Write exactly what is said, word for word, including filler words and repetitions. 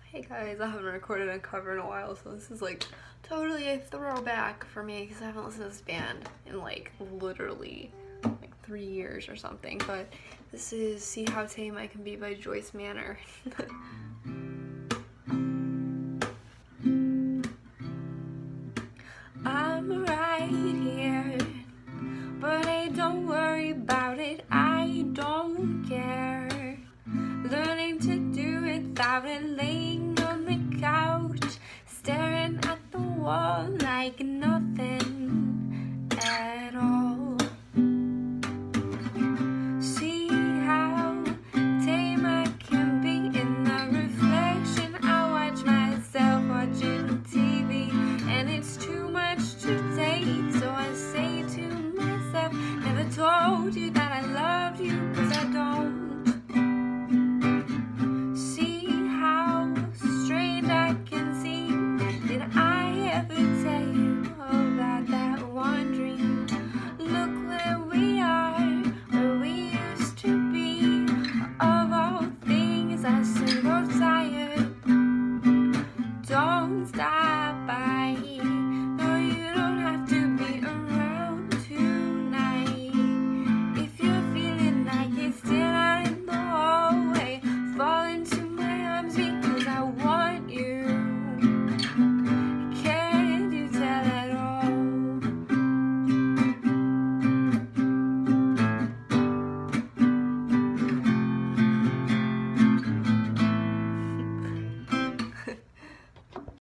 Hey guys, I haven't recorded a cover in a while, so this is like totally a throwback for me because I haven't listened to this band in like literally like three years or something. But this is See How Tame I Can Be by Joyce Manor. I'm right here, but hey, don't worry about it, I don't care. Learning to do it without it, laying on the couch, staring at the wall